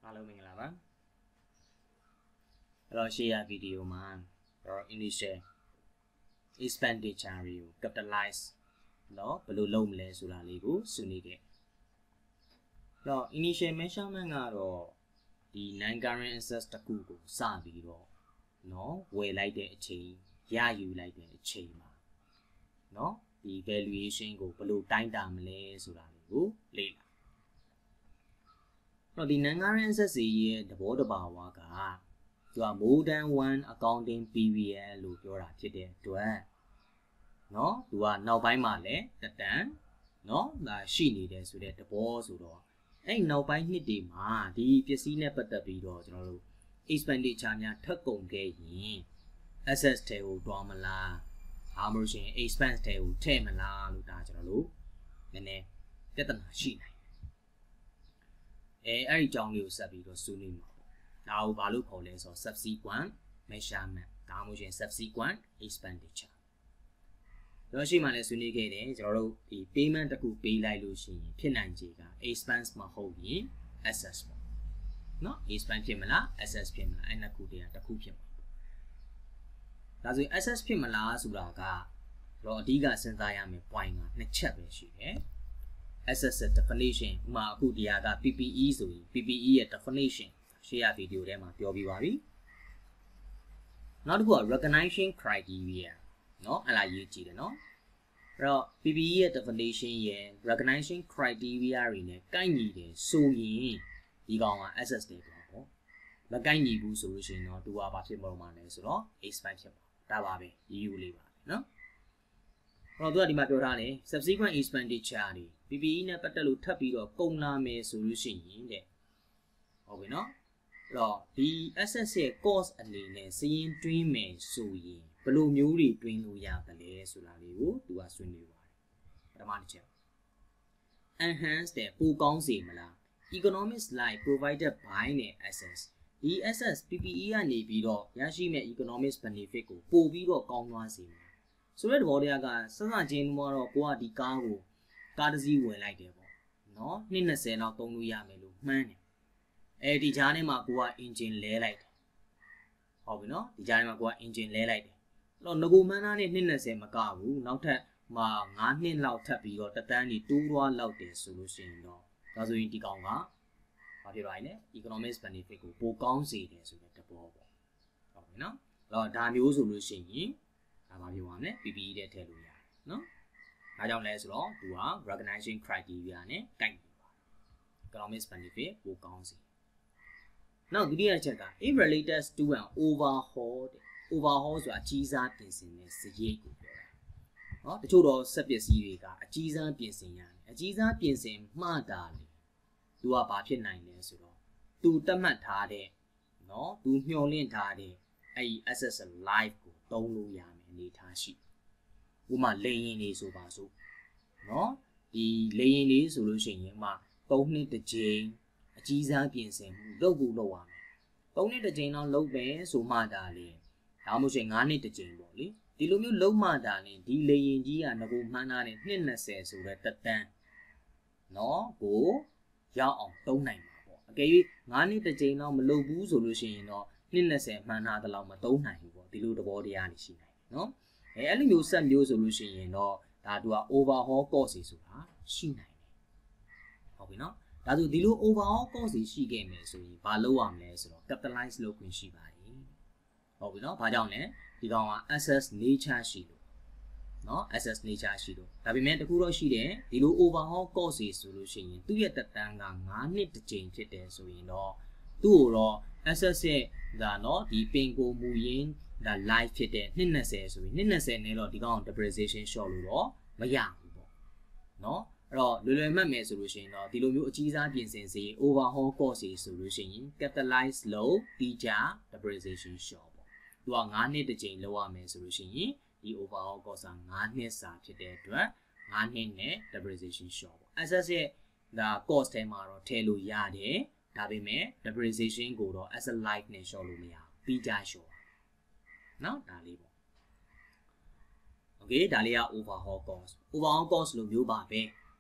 Hello မင်္ဂလာပါအဲ့တော့ share video မှာတော့ initial expenditure တွေကို capitalize เนาะဘယ်လိုလုပ်မလဲဆိုတာလေးကိုဆွေးနွေးခဲ့တော့ initial measurement ကတော့ဒီ non current assets တစ်ခုကိုစပြီးတော့เนาะဝယ်လိုက်တဲ့အချိန်ရယူလိုက်တဲ့အချိန်မှာเนาะဒီ valuation ကိုဘယ်လိုတိုင်းတာမလဲဆိုတာလေးကိုလေ့လာတော့ဒီ non current assets ရဲ့သဘောတဘာဝကသူက more than one accounting period လို့ပြောတာဖြစ်တဲ့အတွက်เนาะသူကနောက်ပိုင်းမှာလည်းတက်တန်เนาะဒါရှိနေတယ်ဆိုတဲ့သဘောဆိုတော့အဲ့နောက်ပိုင်းနှစ်တွေမှာဒီပစ္စည်းနဲ့ပတ်သက်ပြီးတော့ကျွန်တော်တို့ expenditure များထပ်ကုန်ခဲ့ရင် assets တွေကိုတွားမလားအားမလို့ရှိရင် expense တွေကိုထည့်မလားလို့ဒါကျွန်တော်တို့နည်းနည်းပြဿနာရှိနိုင်အဲ့ဒီအကြောင်းလေးကိုဆက်ပြီးတော့ဆွေးနွေးမှာပေါ့ဒါကိုဘာလို့ခေါ်လဲဆိုတော့ subsequent measurement ဒါမှမဟုတ်ရင် subsequent expenditure တော့ရှိမှလည်းဆွေးနွေးခဲ့တယ်ကျွန်တော်တို့ဒီ payment တစ်ခုပေးလိုက်လို့ရှိရင်ဖြစ်နိုင်ခြေက expense မဟုတ်ရင် assets ပေါ့နော် expense ဖြစ်မလား assets ဖြစ်မလားအဲ့နှစ်ခုတည်းတစ်ခုဖြစ်မှာဒါဆိုရင် assets ဖြစ်မလားဆိုတာကတော့အဓိကစဉ်းစားရမယ့် point ကနှစ်ချက်ပဲရှိတယ် assets definition ဥပမာအခုဒီဟာက PPE ဆိုရင် PPE ရဲ့ definition ရှေ့ရဗီဒီယိုထဲမှာပြောပြပါပြီနောက်တစ်ခုက recognition criteria เนาะအဲ့ဒါရေးကြည့်တယ်เนาะအဲ့တော့ PPE ရဲ့ definition ရဲ့ recognition criteria တွေနဲ့ကိုက်ညီတယ်ဆိုရင်ဒီကောင်က assets တွေပေါ့မကိုက်ညီဘူးဆိုလို့ရှိရင်တော့သူကဘာဖြစ်မလို့မှာလဲဆိုတော့ expense ဖြစ်ပါဒါပါပဲရေးယူလေးပါเนาะအဲ့တော့သူကဒီမှာပြောထားတယ် subsequent expenditure တွေ PPE နဲ့ပတ်သက်လို့ထပ်ပြီးတော့ကုန်လာမယ်ဆိုလို့ရှိရင်တဲ့ဟုတ်ပြီเนาะအဲ့တော့ဒီ assets ရဲ့ cost အနေနဲ့စရင်းတွင်းမယ်ဆိုရင်ဘယ်လိုမျိုးတွေတွင်းလို့ရတယ်လဲဆိုတာလေးကိုသူကဆွေးနွေးပါတယ်ပထမတစ်ချက် enhance တဲ့ပိုကောင်းစေမလား economics like provided by နဲ့ assets ဒီ assets PPE ကနေပြီးတော့ရရှိမဲ့ economics benefit ကိုပို့ပြီးတော့ကောင်းသွားစေမယ်ဆိုတဲ့သဘောတရားကစစချင်းမှာတော့ကိုကဒီကားကိုကားတစ်စီးဝင်လိုက်တယ်ပေါ့နော်220လောက်သုံးလို့ရမယ်လို့မှန်းတယ်အဲဒီကြားထဲမှာကိုက engine လဲလိုက်တယ်ဟုတ်ပြီနော်ဒီကြားထဲမှာကိုက engine လဲလိုက်တယ်အဲ့တော့ငကိုမှန်းသားနဲ့220မကဘူးနောက်ထပ်မှာ9နှစ်လောက်ထပ်ပြီးတော့တတန်းကြီးတိုးသွားလောက်တယ်ဆိုလို့ရှိရင်တော့ဒါဆိုရင်ဒီကောင်ကဘာဖြစ်သွားလဲ economics benefit ကိုပိုကောင်းစေတယ်ဆိုတဲ့သဘောပေါ့ဟုတ်ပြီနော်အဲ့တော့ဒါမျိုးဆိုလို့ရှိရင်ဒါဘာဖြစ်သွားမလဲ PPE တဲ့ထည့်လို့ရတယ်နော်ဒါကြောင့်လဲဆိုတော့သူက recognition criteria နဲ့ကိုက်နေပါတယ် economics benefit ပိုကောင်းစေနောက်ဒုတိယချက်က if related to an overhaul တဲ့ overhaul ဆိုတာအကြီးစားပြင်ဆင်တဲ့စရိတ်ကိုပြောတာเนาะတချို့တော့စက်ပစ္စည်းတွေကအကြီးစားပြင်ဆင်ရတယ်အကြီးစားပြင်ဆင်မှတာလေသူကဘာဖြစ်နိုင်လဲဆိုတော့သူတတ်မှတ်ထားတဲ့เนาะသူမျှော်လင့်ထားတဲ့အဲ့ဒီ access live ကိုသုံးလို့ရမယ်အနေထားရှိဥပမာလေရင်တွေဆိုပါစို့เนาะဒီလေရင်တွေဆိုလို့ရှိရင်မှ3နှစ်တစ်ကြိမ်အကြီးစားပြင်ဆင်မှုလုပ်ဖို့လုပ်ရမယ်3နှစ်တစ်ကြိမ်တော့လုပ်ပဲဆိုမှဒါလေဒါမှမဟုတ်ရင်9နှစ်တစ်ကြိမ်ပေါ့လေဒီလိုမျိုးလုံးမှတာလေဒီလေရင်ကြီးကငကိုမှန်းထားတဲ့220ဆိုတဲ့တက်တန်းเนาะကိုရောက်အောင်သုံးနိုင်မှာပေါ့အကယ်၍9နှစ်တစ်ကြိမ်တော့မလုပ်ဘူးဆိုလို့ရှိရင်တော့220မှန်းထားတဲ့လောက်မသုံးနိုင်ဘူးပေါ့ဒီလိုသဘောတရားနေရှိနိုင်တယ်เนาะအဲ့လိုမျိုးဆက်မျိုးဆိုလို့ရှိရင်တော့ဒါသူက overhaul cost ဆိုတာရှိနိုင်တယ်ဟုတ်ပြီเนาะဒါဆိုဒီလို overall cost ရှိခဲ့မယ်ဆိုရင်ဘာလုပ်ရမလဲဆိုတော့ capitalize လုပ်ခွင့်ရှိပါတယ်ဟုတ်ပြီเนาะဘာကြောင့်လဲဒီကောင်က assets nature ရှိလို့เนาะ assets nature ရှိလို့ဒါပေမဲ့တခုတော့ရှိတယ်ဒီလို overall cost ဆိုလို့ရှိရင်သူ့ရဲ့တက်တန်းက9နှစ်တစ်ကြိမ်ဖြစ်တယ်ဆိုရင်တော့သူ့ကိုတော့ assets ရဲ့ဒါเนาะဒီပင်ကိုမူရင်းဒါ live ဖြစ်တဲ့220ဆိုရင်220နဲ့တော့ဒီကောင် depreciation short လို့တော့မရဘူးပေါ့เนาะအဲ့တော့လွယ်လွယ်မှတ်မယ်ဆိုလို့ရှိရင်တော့ဒီလိုမျိုးအကြီးစားပြင်ဆင်စေ overhaul cost ဆိုလို့ရှိရင် capitalize လို့ပြီးကြ depreciation short ပေါ့သူက9နှစ်တစ်ကြိမ်လောက်ရမယ်ဆိုလို့ရှိရင်ဒီ overhaul cost က9နှစ်စာဖြစ်တဲ့အတွက်9နှစ်နဲ့ depreciation short ပေါ့ assets ရဲ့ဒါ cost ထဲမှာတော့ထည့်လို့ရတယ်ဒါပေမဲ့ depreciation ကိုတော့ asset life နဲ့ short လို့မရဘူးပြီးကြ short เนาะဒါလေးပေါ့ okay ဒါလေးက overhaul cost လို့မျိုးပါပဲ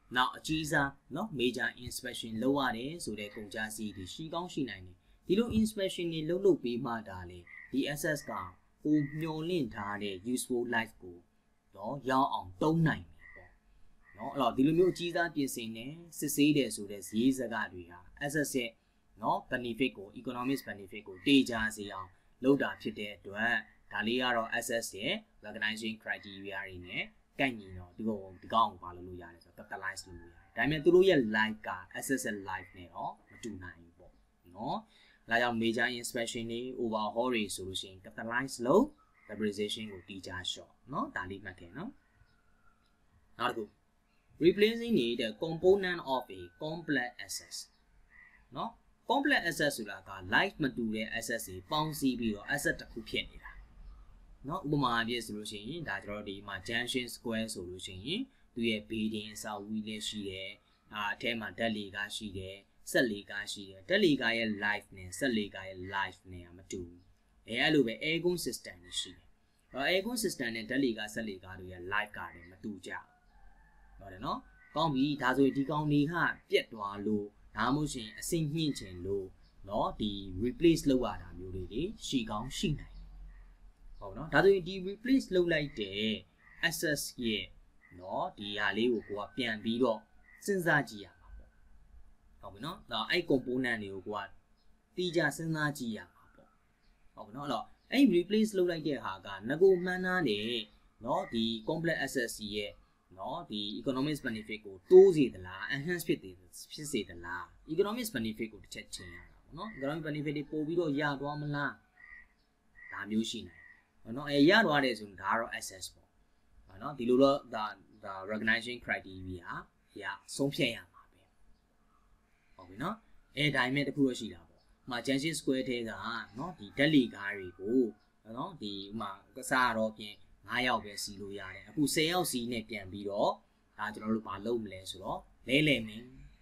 နောက်အကြီးစားနော် major inspection လုပ်ရတယ်ဆိုတဲ့ကုန်ကြမ်းစီးတွေရှိကောင်းရှိနိုင်တယ်ဒီလို inspection တွေလုပ်ပြီးမှဒါလေဒီ access ကကိုမျောလင့်ထားတဲ့ useful life ကိုနော်ရောက်အောင်တုံးနိုင်တယ်ပေါ့နော်အဲ့တော့ဒီလိုမျိုးအကြီးစားပြင်ဆင်နေစစ်ဆေးတယ်ဆိုတဲ့ဈေးစကားတွေဟာ access ရဲ့နော် benefit ကို economic benefit ကိုတေချာစေအောင်လုပ်တာဖြစ်တဲ့အတွက်ဒါလေးကတော့ access ရဲ့ recognition criteria တွေနဲ့ကိုက်ညီတော့ဒီကောင်ကိုဘာလုပ်လို့ရတယ်ဆိုတော့ capitalize လုပ်လို့ရတယ်ဒါပေမဲ့သူတို့ရဲ့ life က access ရဲ့ life နဲ့တော့မတူနိုင်ဘူးပေါ့နော်ဒါကြောင့် major inspection တွေ overhaul တွေဆိုလို့ရှိရင် capitalize လုပ် depreciation ကိုတီးကြ short နော်ဒါလေးမှတ်ခဲ့နော်နောက်တစ်ခု replacing the component of a complex asset နော် complex asset ဆိုတာက life မတူတဲ့ asset တွေပေါင်းစည်းပြီးတော့ asset တစ်ခုဖြစ်နေတာနော်ဥပမာအဖြစ်ဆိုလို့ရှိရင်ဒါကျွန်တော်ဒီမှာ junction square ဆိုလို့ရှိရင်သူရဲ့ building အဆောက်အဦလေးရှိတယ်အထဲမှာဓာတ်လေကားရှိတယ်စက်လေကားရှိတယ်ဓာတ်လေကားရဲ့ life နဲ့စက်လေကားရဲ့ life နဲ့မတူဘူးအဲ့လိုပဲ aircon system ရှိတယ်aircon system နဲ့ဓာတ်လေကားစက်လေကားတွေရဲ့ life ကလည်းမတူကြဘူးဟုတ်တယ်နော်ကောင်းပြီဒါဆိုရင်ဒီကောင်တွေကပြက်သွားလို့ဒါမှမဟုတ်ရှင်အစိမ့်ညှင့်ချင်လို့เนาะဒီ replace လုပ်ရတာမျိုးတွေရှိကောင်းရှိနိုင်ဟုတ်နော်ဒါဆိုရင်ဒီ replace လုပ်လိုက်တဲ့ access ရဲ့เนาะဒီဟာလေးကိုကိုကပြန်ပြီးတော့စဉ်းစားကြည့်ရမှာပေါ့ဟုတ်ပြီနော်ဒါအဲ့ component တွေကိုကိုကတီးကြစဉ်းစားကြည့်ရမှာပေါ့ဟုတ်ပြီနော်အဲ့တော့အဲ့ replace လုပ်လိုက်တဲ့ဟာကငကိုမှန်းသားနေเนาะဒီ complex access ရဲ့နော်ဒီ economic benefit ကိုတိုးစေသလား enhance ဖြစ်စေသလား economic benefit ကိုတစ်ချက်ချင်းရတာပေါ့နော် economic benefit တွေပို့ပြီးတော့ရသွားမလားဒါမျိုးရှိနိုင်တယ်နော်ရသွားတယ်ဆိုရင်ဒါကတော့ access ပေါ့နော်ဒီလိုတော့ဒါ recognition criteria ရဆုံးဖြတ်ရမှာပဲဟုတ်ပြီနော်ဒါပေမဲ့တခုတော့ရှိတာပေါ့ဥမာ junction square ထဲကနော်ဒီဓာတ်လေကားတွေကိုနော်ဒီဥမာကစားတော့ပြင်9ယောက်ပဲစီလို့ရတယ်အခု10ယောက်စီနဲ့ပြန်ပြီးတော့ဒါကျွန်တော်တို့ဘာလုပ်မလဲဆိုတော့လဲလဲမယ်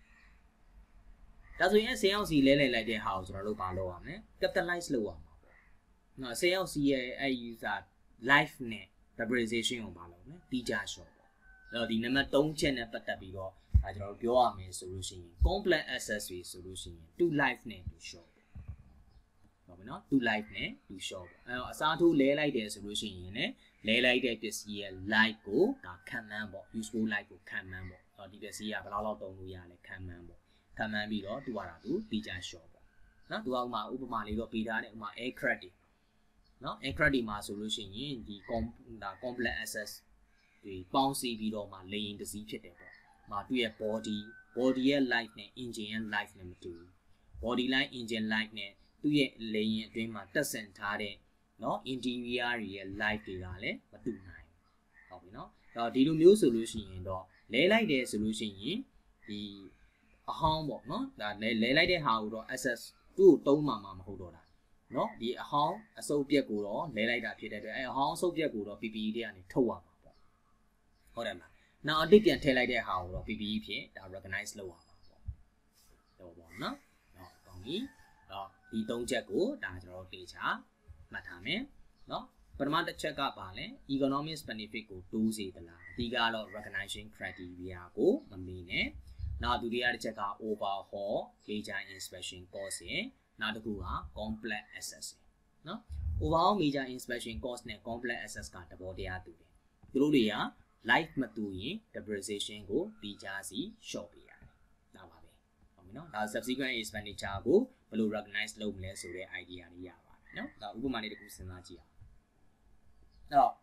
ဒါဆိုရင်10ယောက်စီလဲလဲလိုက်တဲ့ဟာကိုကျွန်တော်တို့ဘာလုပ်ရမလဲ capitalize လုပ်ရမှာပေါ့နော်10ယောက်စီရဲ့အဲ့ user life နဲ့ depreciation ကိုဘာလုပ်မလဲတီးကြ short ပေါ့အဲ့တော့ဒီနံပါတ်3ချက်နဲ့ပတ်သက်ပြီးတော့ဒါကျွန်တော်တို့ပြောရမယ်ဆိုလို့ရှိရင် complex access တွေဆိုလို့ရှိရင် to life နဲ့ to short ဟုတ်ပြီနော် to life နဲ့ to short ပေါ့အဲ့တော့အစားထိုးလဲလိုက်တယ်ဆိုလို့ရှိရင်လည်းလဲလိုက်တဲ့ပစ္စည်းရဲ့ life ကိုဒါခံမှန်းပေါ့ useful life ကိုခံမှန်းပေါ့အဲ့တော့ဒီပစ္စည်းကဘယ်လောက်သုံးလို့ရလဲခံမှန်းပေါ့ခံမှန်းပြီးတော့သူကတာသူတီးကြ short ပေါ့နော်သူကဥပမာလေးတော့ပေးထားတယ်ဥပမာ aircraft တွေနော် aircraft တွေမှာဆိုလို့ရှိရင်ဒီ complex access တွေပေါင်းစည်းပြီးတော့မှလေယာဉ်တစ်စီးဖြစ်တယ်ပေါ့သူ့ရဲ့ body ရဲ့ life နဲ့ engine ရဲ့ life နဲ့မတူဘူး body life engine life နဲ့သူ့ရဲ့လေယာဉ်အတွင်းမှာတက်ဆင်ထားတဲ့နော် interior တွေရဲ့ life တွေကလည်းမတူနိုင်ဘူးဟုတ်ပြီနော်အဲ့တော့ဒီလိုမျိုးဆိုလို့ရှိရင်တော့လဲလိုက်တယ်ဆိုလို့ရှိရင်ဒီအဟောင်းပေါ့နော်ဒါလဲလိုက်တဲ့ဟာကိုတော့ access သူ့ကိုတုံးမှာမဟုတ်တော့တာနော်ဒီအဟောင်းအစုပ်ပြက်ကိုတော့လဲလိုက်တာဖြစ်တဲ့အတွက်အဲအဟောင်းအစုပ်ပြက်ကိုတော့ PPE တွေကနေထုတ်ရမှာပေါ့ဟုတ်တယ်မလားနောက်အတိတ်ပြန်ထည့်လိုက်တဲ့ဟာကိုတော့ PPE ဖြစ်ဒါ recognize လုပ်ရမှာပေါ့တော့ပေါ့နော်ကောင်းပြီတော့ဒီ၃ချက်ကိုဒါကျွန်တော်တို့တေချာမှတ်ထားမယ်နော်ပထမတစ်ချက်ကပါလဲ economic benefit ကိုတိုးစေသလားအဓိကတော့ recognition criteria ကိုမမေ့နဲ့နောက်ဒုတိယတစ်ချက်က overhaul major inspection cost ရယ်နောက်တစ်ခုက complex access နော် overhaul major inspection cost နဲ့ complex access ကသဘောတရားတူတယ်သူတို့တွေက life မတူရင် depreciation ကိုပြီးကြစီ short ပေးရတယ်ဒါပါပဲဟုတ်ပြီနော်ဒါ subsequent expenditure ကိုဘယ်လို recognize လုပ်မလဲဆိုတဲ့ idea လေးရပါတယ်နော်ဒါဥပမာလေးတစ်ခုစဉ်းစားကြည့်အောင်အဲ့တော့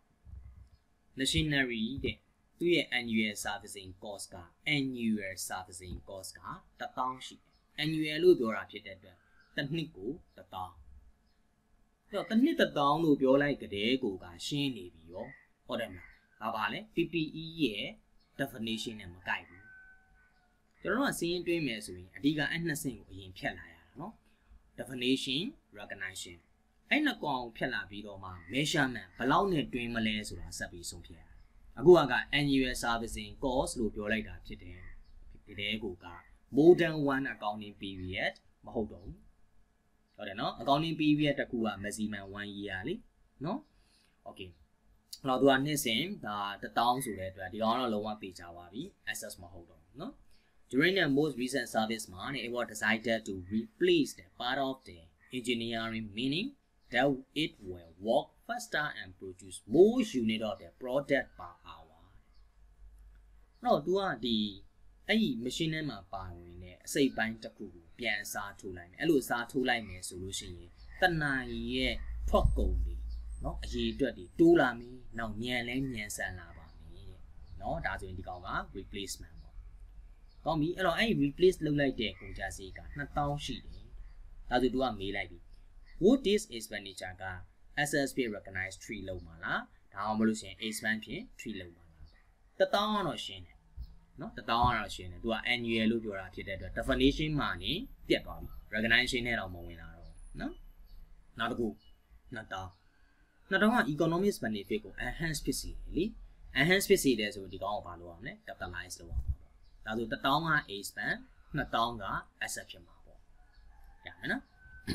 machinery တဲ့သူ့ရဲ့ annual servicing cost က annual servicing cost က1000ရှိတယ် annual လို့ပြောတာဖြစ်တဲ့အတွက်တစ်နှစ်ကို1000အဲ့တော့တစ်နှစ်1000လို့ပြောလိုက်ကြတဲ့ကိုကရှင်းနေပြီရောဟုတ်တယ်မလားဒါပါလေ PPE ရဲ့ definition နဲ့မကိုက်ဘူးကျွန်တော်တို့ကစီးရင်တွင်းမယ်ဆိုရင်အဓိကအဲ့နှစ်ဆင့်ကိုအရင်ဖြတ်လာရတာနော် definition recognition အဲ့နှစ်ကောင်ဖြတ်လာပြီးတော့မှ measurement ဘယ်လောက်နဲ့တွင်းမလဲဆိုတာဆက်ပြီးဆုံးဖြတ်ရအခုက annual servicing cost လို့ပြောလိုက်တာဖြစ်တယ်ဒီတဲကိုက more than one accounting period မဟုတ်တော့ဘူးဟုတ်တယ်နော် accounting period တစ်ခုက maximum 1 year လေနော် okay တော့သူကနှစ်စဉ်ဒါ1000ဆိုတဲ့အတွက်ဒီကောင်တော့လုံးဝပေးကြပါပြီ access မဟုတ်တော့ no during the most recent service man it was decided to replace the part of the engineering meaning that it will work faster and produce more unit of the product per hour တော့ तू ကဒီအဲ့ဒီ machine ထဲမှာပါဝင်တဲ့အစိတ်ပိုင်းတစ်ခုကိုပြန်အစားထိုးလိုက်မယ်အဲ့လိုအစားထိုးလိုက်မယ်ဆိုလို့ရှိရင်တဏှာရဲ့ထွက်ကုန်တွေเนาะအရေးအတွက်တွေတိုးလာမယ်နောက်ညံလဲညံဆန်လာပါမယ်တဲ့เนาะဒါဆိုရင်ဒီကောင်က replacement ပေါ့ကောင်းပြီအဲ့တော့အဲ့ဒီ replace လုပ်လိုက်တဲ့ကုန်ကျစရိတ်က2000ရှိတယ်ဒါဆို तू ကမေးလိုက်ပြီ what is expenditure က SSP recognize 3လုံးပါလားဒါမှမဟုတ်လို့ရှိရင် expense ဖြင့်3လုံးပါလား1000ကတော့ရှင်းတယ်เนาะ1000ကတော့ရှင်းတယ် तू က annual လို့ပြောတာဖြစ်တဲ့အတွက် definition မှာနေပြတ်သွားပြီ recognition နဲ့တော့မဝင်လာတော့เนาะနောက်တစ်ခု2000က economic benefit ကို enhance ဖြစ်စေတယ်လी enhance ဖြစ်စေတယ်ဆိုဒီကောင်ကိုဘာလုပ်ရမလဲ capitalize လုပ်ရမှာပေါ့ဒါဆို1000က expense 2000က asset ဖြစ်မှာပေါ့ရမယ်နော်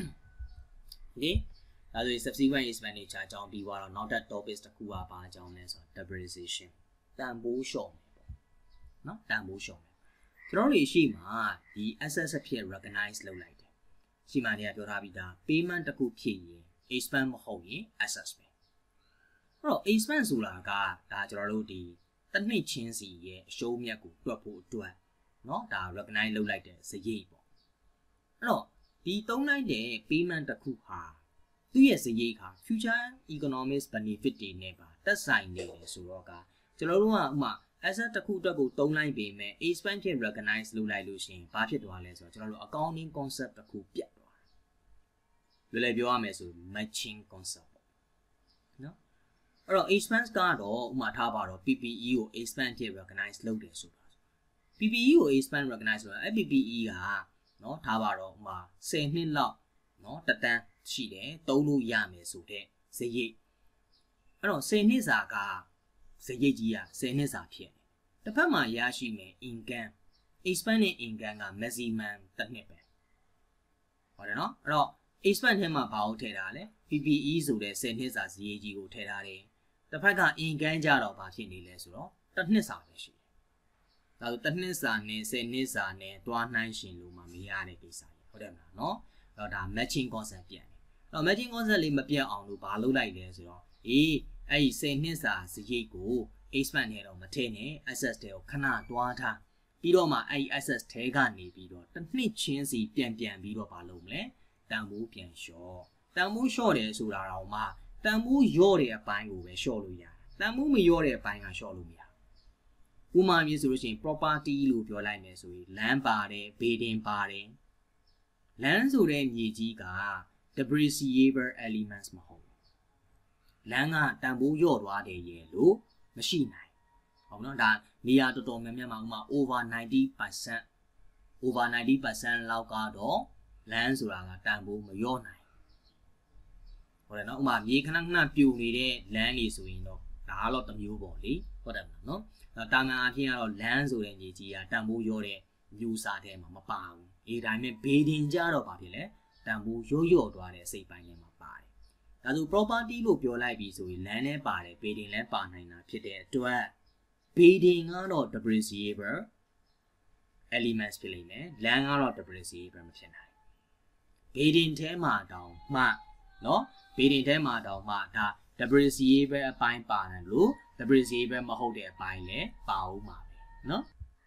okay ဒါဆို subsequent expenditure အကြောင်းပြီးသွားတော့နောက်ထပ် topic တစ်ခုကဘာအကြောင်းလဲဆိုတော့ depreciation တန်ဖိုးလျှော့မယ်ပေါ့နော်တန်ဖိုးလျှော့မယ်ကျွန်တော်တို့ရှိမှာဒီ asset အဖြစ် recognize လုပ်လိုက်တယ်ရှိမှနေကပြောထားပြီးသား payment တစ်ခုဖြစ်ရင် expense မဟုတ်ရင် asset ပဲအဲ့တော့ expense ဆိုတာကဒါကျွန်တော်တို့ဒီတစ်နှစ်ချင်းစီရဲ့အရှုံးမြတ်ကိုတွက်ဖို့အတွက်เนาะဒါ recognize လုပ်လိုက်တဲ့စရိတ်ပေါ့အဲ့တော့ဒီသုံးလိုက်တဲ့ payment တစ်ခုဟာသူ့ရဲ့စရိတ်ဟာ future economic benefit တွေနဲ့ပါတက်ဆိုင်နေတယ်ဆိုတော့ကကျွန်တော်တို့ကဥမာ asset တစ်ခုအတွက်ကိုသုံးလိုက်ပေမဲ့ expense ဖြင့် recognize လုပ်လိုက်လို့ရှိရင်ဘာဖြစ်သွားလဲဆိုတော့ကျွန်တော်တို့ accounting concept တစ်ခုပြတ်သွားတယ်လွယ်လွယ်ပြောရမယ်ဆို matching concept ပေါ့နော်အဲ့တော့ expense ကတော့ဥမာထားပါတော့ PPE ကို expense ဖြင့် recognize လုပ်တယ်ဆိုတာ PPE ကို expense recognize ဆိုတာအဲ့ PPE ကနော်ထားပါတော့ဥမာ10နှစ်လောက်နော်တတန်းရှိတယ်သုံးလို့ရမယ်ဆိုတဲ့စရိတ်အဲ့တော့10နှစ်စာကစရိတ်ကြီးက10နှစ်စာဖြစ်တယ်တစ်ဖက်မှာရရှိမယ် income expense နဲ့ income က maximum တစ်နှစ်ပဲဟုတ်တယ်နော်အဲ့တော့ expense ထဲမှာဘာကိုထည့်ထားလဲ PPE ဆိုတဲ့10နှစ်စာစရိတ်ကြီးကိုထည့်ထားတယ်တစ်ဖက်က income ကြတော့ဘာဖြစ်နေလဲဆိုတော့တစ်နှစ်စာပဲရှိတယ်ဒါဆိုတစ်နှစ်စာနဲ့10နှစ်စာနဲ့တွားနှိုင်းရှင်လို့မှမရတဲ့ကိစ္စကြီးဟုတ်တယ်မလားနော်အဲ့တော့ဒါ matching concept ပြန်တယ်အဲ့တော့ matching concept လေးမပြတ်အောင်လို့ဘာလုပ်လိုက်လဲဆိုတော့အဲ့ဒီ10နှစ်စာစရိတ်ကို expense နဲ့တော့မထည့်နဲ့ asset တွေကိုခဏတွားထားပြီးတော့မှအဲ့ဒီ asset ထဲကနေပြီးတော့တစ်နှစ်ချင်းစီပြန်ပြီးတော့ဘာလုပ်မလဲတန်ဖိုးပြန်လျှော့တန်ဖိုးလျှော့တယ်ဆိုတာတော့မှတန်ဖိုးလျော့တဲ့အပိုင်းကိုပဲလျှော့လို့ရတယ်တန်ဖိုးမလျော့တဲ့အပိုင်းကလျှော့လို့မရဥပမာမျိုးဆိုလို့ရှိရင် property လို့ပြောလိုက်မယ်ဆိုရင်လမ်းပါတယ် building ပါတယ်လမ်းဆိုတဲ့မြေကြီးက depreciable elements မဟုတ်ဘူးလမ်းကတန်ဖိုးလျော့သွားတယ်ရဲ့လို့မရှိနိုင်ဟုတ်နော်ဒါနေရာတော်တော်များများမှာဥပမာ over 90% လောက်ကတော့လမ်းဆိုတာကတန်ဖိုးမလျော့နိုင်ဟုတ်တယ်နော်ဥပမာမြေခဏပြိုနေတဲ့လမ်းတွေဆိုရင်တော့ဒါကတော့တစ်မျိုးပေါ့လေဟုတ်တယ်မလားနော်တာမန်အဖြစ်ကတော့လမ်းဆိုတဲ့မြေကြီးကတန်ဖိုးလျော့တဲ့မျိုးစားထဲမှာမပါဘူးဒါပေမဲ့ building ကြတော့ဘာဖြစ်လဲတန်ဖိုးလျော့သွားတဲ့အစိတ်ပိုင်းထဲမှာပါတယ်ဒါဆို property လို့ပြောလိုက်ပြီဆိုရင်လမ်းလည်းပါတယ် building လည်းပါနိုင်တာဖြစ်တဲ့အတွက် building ကတော့ depreciable elements ဖြစ်လိမ့်မယ်လမ်းကတော့ depreciable မဖြစ်နိုင် building ထဲမှာတောင်မှနော် building ထဲမှာတောင်မှဒါ depreciable အပိုင်းပါနိုင်လို့ depreciable မဟုတ်တဲ့အပိုင်းလည်းပါဦးမှာပဲနော်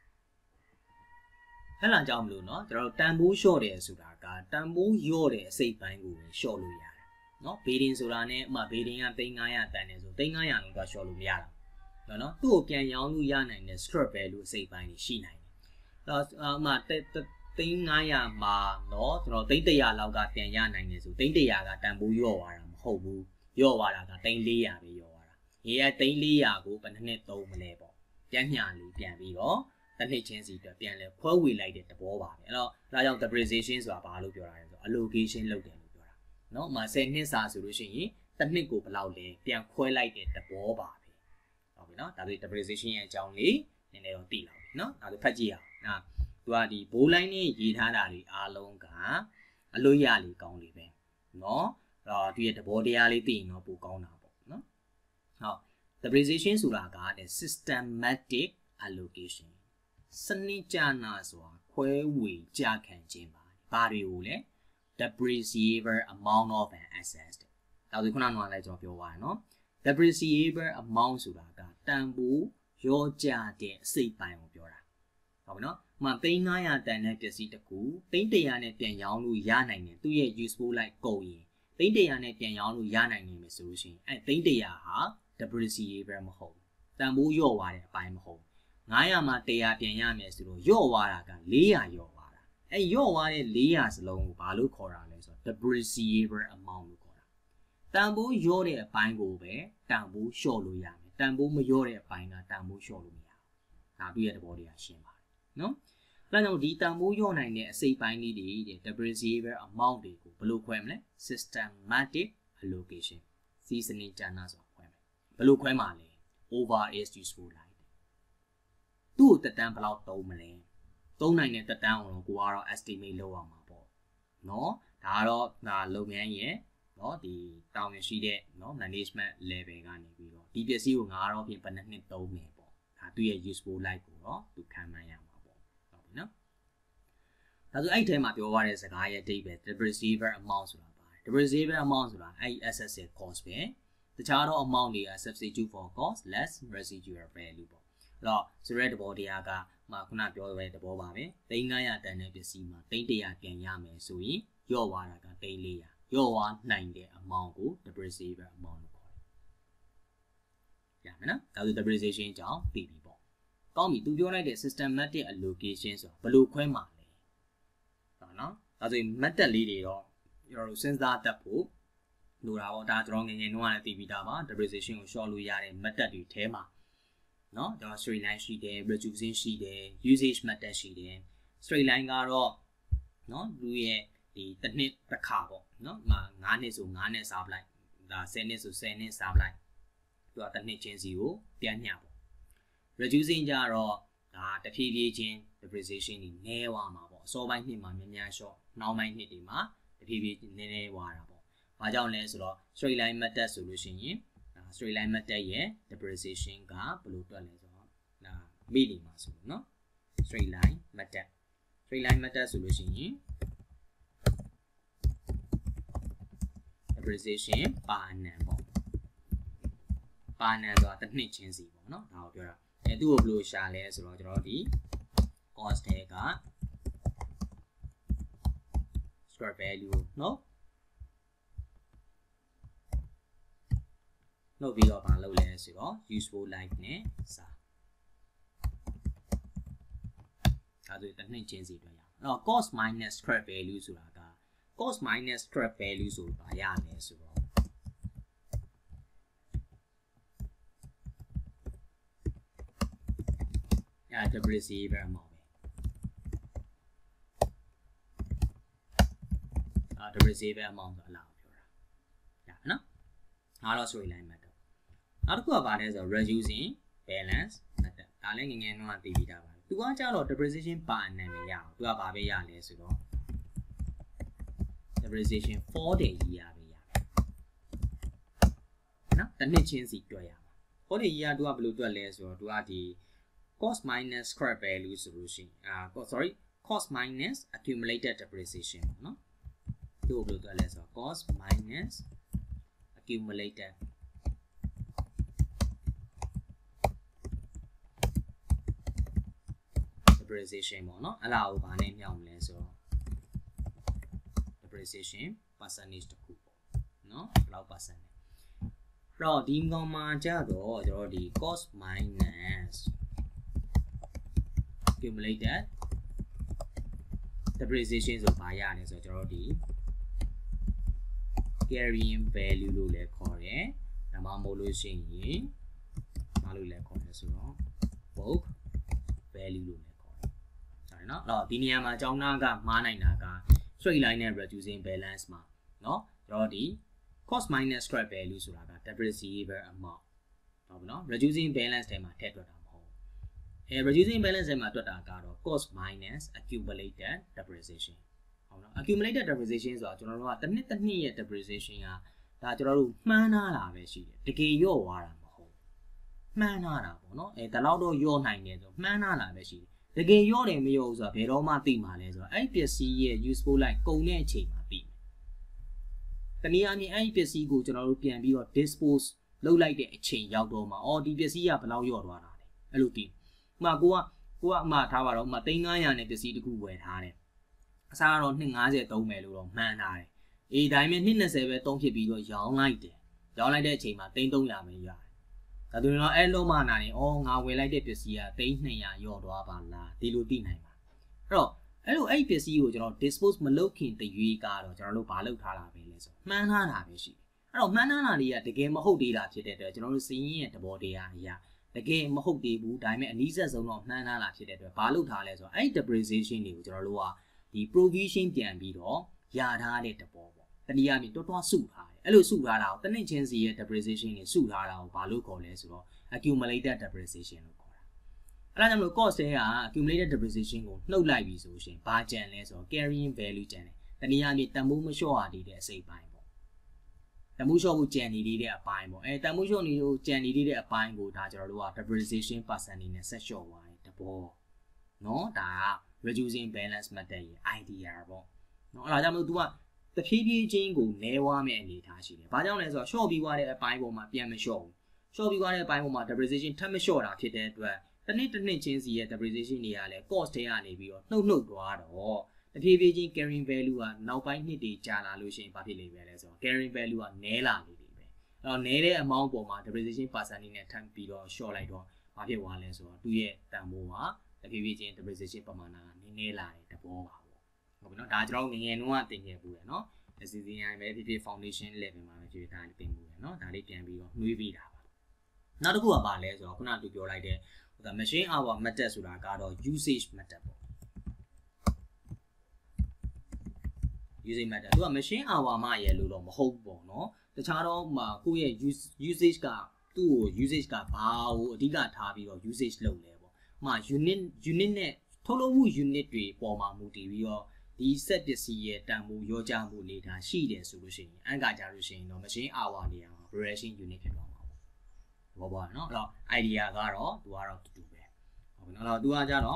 အဲ့လာကြောင့်မလို့နော်ကျွန်တော်တို့တန်ဖိုးလျှော့တယ်ဆိုတာကတန်ဖိုးလျော့တဲ့အစိတ်ပိုင်းကိုပဲလျှော့လို့ရတယ်နော် building ဆိုတာနဲ့ဥမာ building က3500တန်တယ်ဆို3500လုံးတော့လျှော့လို့မရတာနော်သူ့ကိုပြန်ရောင်းလို့ရနိုင်တဲ့ scrap value အစိတ်ပိုင်းတွေရှိနိုင်တယ်အဲ့တော့ဥမာ3500မှာနော်ကျွန်တော်300လောက်ကပြန်ရနိုင်တယ်ဆို300ကတန်ဖိုးလျော့သွားတာမဟုတ်ဘူးလျော့သွားတာက3400ပဲလျော့သွားတာ3400ကိုဘယ်နှစ်သုံးမလဲပေါ့ပြန်ညာလေးပြန်ပြီးတော့တစ်နှစ်ချင်းစီအတွက်ပြန်လဲခွဲဝေလိုက်တဲ့သဘောပါပဲအဲ့တော့ဒါကြောင့် depreciation ဆိုတာဘာလို့ပြောတာလဲဆိုတော့ allocation လုပ်တယ်လို့ပြောတာเนาะဥမာ10နှစ်စာဆိုလို့ရှိရင်တစ်နှစ်ကိုဘယ်လောက်လဲပြန်ခွဲလိုက်တဲ့သဘောပါပဲဟုတ်ပြီเนาะဒါဆို depreciation ရဲ့အကြောင်းလေးနည်းနည်းတော့သိလောက်ပြီเนาะဒါဆိုဖတ်ကြည့်အောင်သူကဒီဘိုးလိုင်းနဲ့ရေးထားတာတွေအားလုံးကအလို့ရလေးကောင်းလေးပဲเนาะသူရဲ့သဘောတရားလေးသိရင်တော့ပိုကောင်းတာပေါ့เนาะဟုတ် depreciation ဆိုတာကတဲ့ systematic allocation Sanijana swa we jack and jimba. Bari ule. Depreciable amount of an asset. Now the Kunan one of your one, no? Depreciable amount suraga. Tambu, your jar de say by Yora. No? Ma Bainaya than at the seat of cool. Baintayanet and Yalu Yanan, 2 years useful like going. Baintayanet and Yalu Yanan solution. And Baintayaha, depreciable home. Tambu your water by home. Naya Matea Pianyam to your water, Leah your water. And your water Leah's long balu cora, depreciable amount. Tambu yore a pine go bear, Tambu sholu yam, Tambu mayore a pine, Tambu sholu ya. Now be at the body as shame. No? Lano di Tambu yona in a say pine the depreciable amount, blue quemle, systematic allocation. Seasoning janas of quem. Blue quemale, over is useful light. 2 the temple out Tomale. Don't I the town of Guara estimate lower mapo. No, Taro, the low man ye. No, the town is she there, no, management living on it. DPSC will not of independent told me. Do a useful like to come my no. That's the item of your is a guy David, the receiver amounts. The receiver amounts ISS cost pay. The charter amount is substitute for cost less residual value. Law, so read about the aga, Makuna Joy the Bobabe, they Naya than a Sima, Paintia Kenyame, Sui, your one daily. Your one 90 amount the receiver amount. Yamina, now the depreciation job, baby ball. Call me to your idea systematic allocations of blue quema. No, as a metal lady or your sense that the poop. Do our that wrong in one at the Vidava, depreciation of Sholuya and metal tema. No, there are 3 line sheet there, reducing sheet there, usage method sheet there, straight line are no, do ye the technique the cabo, no, ma Nanis or Nanis up like the Senis or Senis up like to a technique change you, Pianyabo. Reducing jar or the PV chain, the precision in Newamabo, so by him, Mamia show, now my Nidima, the PV in Newamabo. My down less law, straight line method solution in. Straight line method ye, the precision ga blue to medium no straight line method solution ye the precision panan so the niche change no nowပြောတာသူ့ကိုဘယ်လိုရှာလဲဆိုတော့ကျွန်တော်ဒီ cost တွေက square value เนาะနှုတ်ပြီးတော့ဘာလုပ်လဲဆိုတော့ useful life နဲ့စာဒါဆိုတစ်နှစ်ချင်းစီတွေ့ရအောင်အဲ့တော့ cost minus scrap value ဆိုတာက cost minus scrap value ဆိုဘာရလဲဆိုတော့depreciable amount ပဲdepreciable amount ဆိုအလားပြောတာရပါနော်အားတော့ straight line method နောက်တစ်ခုကဘာလဲဆိုတော့ reducing balance method ဒါလည်းငယ်ငယ်တော့သိပြီးသားပါသူကကြတော့ depreciation ပါအနေနဲ့ရအောင်သူကဘာပဲရလဲဆိုတော့ depreciation for the year ပဲရနော်တစ်နှစ်ချင်းစီတွက်ရမှာ for the year သူကဘယ်လိုတွက်လဲဆိုတော့သူကဒီ cost minus scrap value solution cost minus accumulated depreciation နော်သူကဘယ်လိုတွက်လဲဆိုတော့ cost minus accumulated depreciation ပေါ့နော်အဲ့ဒါကိုဘာနဲ့မြောက်မလဲဆိုတော့ depreciation percentage တခုပေါ့နော်ဘယ်လောက် percent လဲအဲ့တော့ဒီကောင်မှာကြတော့ကျွန်တော်ဒီ cost minus accumulated depreciation ဆိုဘာရလဲဆိုတော့ကျွန်တော်ဒီ carrying value လို့လည်းခေါ်တယ်ဒါမှမဟုတ်လို့ရှိရင်ဘာလို့လဲခေါ်လဲဆိုတော့ book value လို့လည်းခေါ်တယ်ဟုတ်နော်အဲ့တော့ဒီနေရာမှာအကြောင်းသားကမှားနိုင်တာက straight line နဲ့ reducing balance မှာเนาะကျွန်တော်ဒီ cost minus scrap value ဆိုတာက depreciable amount ဟုတ်ပြီเนาะ reducing balance ထဲမှာထည့်တွက်တာမဟုတ်reducing balance ထဲမှာတွက်တာကတော့ cost minus accumulated depreciationဟုတ်နော် accumulated depreciation ဆိုတာကျွန်တော်တို့ကတစ်နှစ်ရဲ့ depreciation ကဒါကျွန်တော်တို့မှန်းထားတာပဲရှိတယ်တကယ်ရော့သွားတာမဟုတ်မှန်းထားတာပေါ့နော်ဒါလောက်တော့ရော့နိုင်တယ်ဆိုမှန်းထားတာပဲရှိတယ်တကယ်ရောတယ်မရောဘူးဆိုတာဘယ်တော့မှသိမှာလဲဆိုတော့အဲ့ပစ္စည်းရဲ့ useful life ကုန်တဲ့အချိန်မှာသိမယ်တနည်းအားဖြင့်အဲ့ပစ္စည်းကိုကျွန်တော်တို့ပြန်ပြီးတော့ dispose လုပ်လိုက်တဲ့အချိန်ရောက်တော့မှအော်ဒီပစ္စည်းကဘယ်လောက်ရော့သွားတာလဲအဲ့လိုသိဥပမာကိုကအမှားထားပါတော့ဥပမာ3,900နဲ့ပစ္စည်းတစ်ခုဝယ်ထားတယ်အစားကတော့250သုံးမယ်လို့တော့မှန်းထားတယ်အေးဒါပေမဲ့220ပဲသုံးဖြစ်ပြီးတော့ရောင်းလိုက်တယ်ရောင်းလိုက်တဲ့အချိန်မှာ300ပဲရတယ်ဒါဆိုရင်တော့အဲ့လုံးမနာနေဩငါဝယ်လိုက်တဲ့ပစ္စည်းက200ရော့သွားပါလားဒီလိုသိနိုင်ပါအဲ့တော့အဲ့ပစ္စည်းကိုကျွန်တော် dispose မလုပ်ခင်တရွေးကတော့ကျွန်တော်တို့ဘာလုပ်ထားတာပဲလဲဆိုမှန်းထားတာပဲရှိတယ်အဲ့တော့မှန်းထားတာတွေကတကယ်မဟုတ်သေးတာဖြစ်တဲ့အတွက်ကျွန်တော်တို့စီးရင်ရဲ့သဘောတရားအရာတကယ်မဟုတ်သေးဘူးဒါပေမဲ့အနည်းဆက်ဆုံးတော့မှန်းထားတာဖြစ်တဲ့အတွက်ဘာလုပ်ထားလဲဆိုတော့အဲ့ depreciation တွေကိုကျွန်တော်တို့ကဒီ provision ပြန်ပြီးတော့ရထားတဲ့သဘောပေါ့တနည်းအားဖြင့်တွတ်စုထားတယ်အဲ့လိုစုထားတာကိုတနည်းချင်းစီရဲ့ depreciation တွေစုထားတာကိုဘာလို့ခေါ်လဲဆိုတော့ accumulated depreciation လို့ခေါ်တာအဲ့ဒါကြောင့်မလို့ cost တွေက accumulated depreciation ကိုနှုတ်လိုက်ပြီဆိုရှင်ဘာကျန်လဲဆိုတော့ carrying value ကျန်တယ်တနည်းအားဖြင့်တန်ဖိုးမလျှော့ရသေးတဲ့အစိပ်ပိုင်းပေါ့တန်ဖိုးလျှော့ဖို့ကျန်နေသေးတဲ့အပိုင်းပေါ့တန်ဖိုးလျှော့နေလို့ကျန်နေသေးတဲ့အပိုင်းကိုဒါကျွန်တော်တို့က depreciation percentage နဲ့ဆက်လျှော့သွားတယ်တဘောနော်ဒါက reducing balance method ရဲ့ idea ပေါ့နော်အဲ့ဒါကြောင့်မလို့ तू ကတဖြည်းဖြည်းချင်းကိုနည်းဝါးမဲ့အနေထားရှိတယ်။ဘာကြောင့်လဲဆိုတော့ short ပြီးသွားတဲ့အပိုင်းပေါ်မှာပြန်မလျှော့ဘူး။ short ပြီးသွားတဲ့အပိုင်းပေါ်မှာ depreciation ထပ်မလျှော့တာဖြစ်တဲ့အတွက်တစ်နှစ်ချင်းစီရဲ့ depreciation တွေကလည်း cost တွေကနေပြီးတော့နှုတ်သွားတော့တဖြည်းဖြည်းချင်း carrying value ကနောက်ပိုင်းနှစ်တွေကြာလာလို့ရှိရင်ဘာဖြစ်လိမ့်မယ်လဲဆိုတော့ carrying value ကနည်းလာနေပြီပဲ။အဲ့တော့နည်းတဲ့ amount ပေါ်မှာ depreciation percentage နဲ့ထပ်ပြီးတော့ short လိုက်တော့ဘာဖြစ်သွားလဲဆိုတော့သူ့ရဲ့တန်ဖိုးကတဖြည်းဖြည်းချင်း depreciation ပမာဏကနည်းလာတဲ့သဘောပါပေါ့။ဟုတ်ပြီနော်။ဒါကျွန်တော်ငယ်ငယ်တုန်းကသင်ခဲ့ဘူးရယ်နော်။ SCCI ပဲဖြစ်ဖြစ် foundation level မှာပဲဖြစ်ဖြစ်ဒါလေးသင်မှုရယ်နော်ဒါလေးပြန်ပြီးတော့နှွေးပေးတာပါနောက်တစ်ခုကပါလဲဆိုတော့ခုနကပြောလိုက်တဲ့ဟို machine hour method ဆိုတာကတော့ usage method ပေါ့ usage method သူက machine hour မှရယ်လို့တော့မဟုတ်ဘူးပေါ့နော်တခြားတော့မှာကိုယ့်ရဲ့ usage ကသူ့ကို usage ကဘာကိုအဓိကထားပြီးတော့ usage လုပ်လဲပေါ့ဥပမာ unit နဲ့ထုတ်လုပ်မှု unit တွေပေါ်မှာမူတည်ပြီးတော့ဒီ set ပစ္စည်းရဲ့တန်ဖိုးရောကြမှုအနေထားရှိတယ်ဆိုလို့ရှိရင်အန်ကကြလို့ရှိရင်တော့ machine hour နေရာမှာ production unit ဖြစ်သွားမှာပေါ့ဘောပါเนาะအဲ့တော့ idea ကတော့သူကတော့တူတူပဲဟုတ်ပြီเนาะအဲ့တော့သူကကြတော့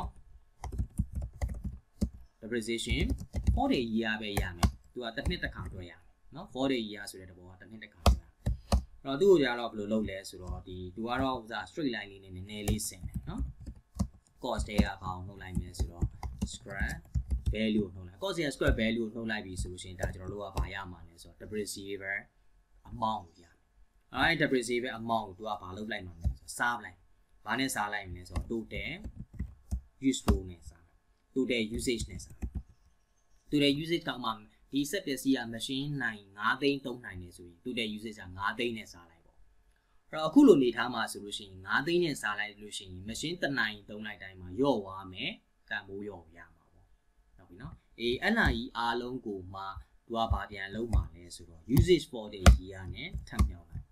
depreciation for the year ပဲရမယ်သူကတစ်နှစ်တစ်ခါတွက်ရမယ်เนาะ for the year ဆိုတဲ့တဘောကတစ်နှစ်တစ်ခါတွက်ရအဲ့တော့သူ့ကိုကြတော့ဘယ်လိုလုပ်လဲဆိုတော့ဒီသူကတော့ဥစား straight line လေးနဲ့နည်းနည်းလေးဆင်တယ်เนาะ cost တွေကဘာအောင်နှုတ်လိုက်မယ်ဆိုတော့ scrap value ကိုနှုတ်လိုက် cost ရဲ့ scrap value ကိုနှုတ်လိုက်ပြီဆိုလို့ရှိရင်ဒါကျွန်တော်တို့ကဘာရမှာလဲဆိုတော့ depreciable amount ကိုရမယ်အဲ့ depreciable amount ကိုသူကဘာလုပ်လိုက်မှာလဲဆိုတော့စားလိုက်ဘာနဲ့စားလိုက်မလဲဆိုတော့ total useful နဲ့စား total usage နဲ့စား total usage တောင်မှဒီ set ပစ္စည်းက machine နိုင်9သိန်းသုံးနိုင်နေဆိုရင် total usage က9သိန်းနဲ့စားလိုက်ပေါ့အဲ့တော့အခုလိုနေထားမှာဆိုလို့ရှိရင်9သိန်းနဲ့စားလိုက်လို့ရှိရင် machine တစ်နိုင်သုံးလိုက်တိုင်းမှာရော့သွားမယ်တန်ဖိုးရော့ရမှာပေါ့ဟုတ်ပြီနော်အေးအဲ့နာကြီးအားလုံးကိုမှသူကဘာပြန်လုံးမှာလဲဆိုတော့ usage for the year နဲ့ထပ်မြောက်လိုက်